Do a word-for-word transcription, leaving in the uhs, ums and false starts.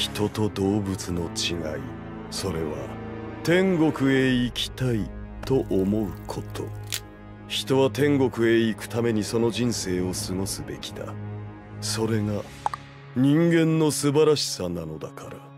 人と動物の違い、それは天国へ行きたいと思うこと。人は天国へ行くためにその人生を過ごすべきだ。それが人間の素晴らしさなのだから。